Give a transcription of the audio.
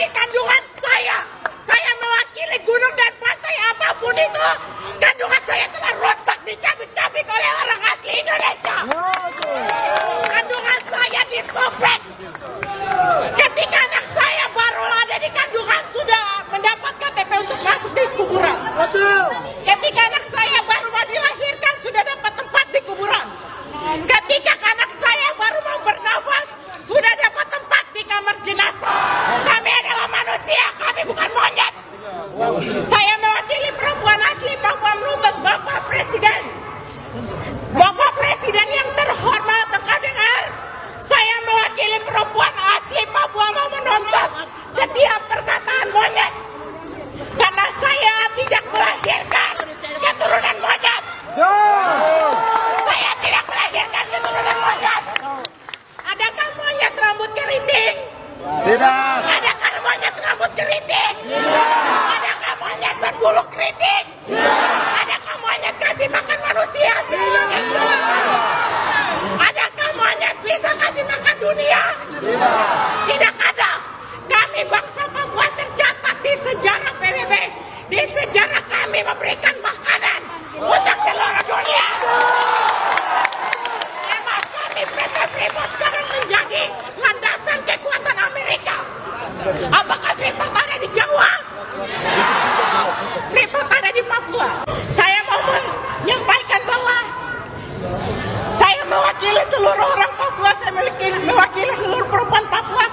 mewakili kandungan saya. Saya mewakili gunung dan pantai apapun itu. Kandungan saya telah rusak dicabik-cabik oleh orang asli Indonesia. Kandungan saya disobek. Ketika anak saya baru ada di kandungan sudah mendapat KTP untuk masuk di kuburan. Ketika anak saya baru mau dilahirkan sudah dapat tempat di kuburan. Ketika anak saya baru mau bernafas sudah dapat tempat di kamar jenazah. Kami adalah manusia, kami bukan monyet. Saya mewakili perempuan asli Papua menuntut Bapak Presiden. Bapak Presiden yang terhormat, engkau dengar? Saya mewakili perempuan asli Papua mau menuntut setiap perkataan monyet. Karena saya tidak melahirkan keturunan monyet. Saya tidak melahirkan keturunan monyet. Adakah monyet rambut keriting? Tidak. Adakah monyet rambut keriting? Tidak. Adakah monyet berbulu keriting? Tidak. Adakah monyet kasih makan manusia di Indonesia? Adakah monyet bisa kasih makan dunia? Tidak. Tidak ada. Kami bangsa Papua tercatat di sejarah PBB. Di sejarah kami memberikan makanan untuk seluruh dunia. Emas kami PT Freeport sekarang menjadi landasan kekuatan Amerika. Apakah Freeport ada di Jawa? Freeport ada di Papua. Saya mau menyampaikan bahwa saya mewakili seluruh orang Papua. Saya mewakili seluruh perempuan Papua.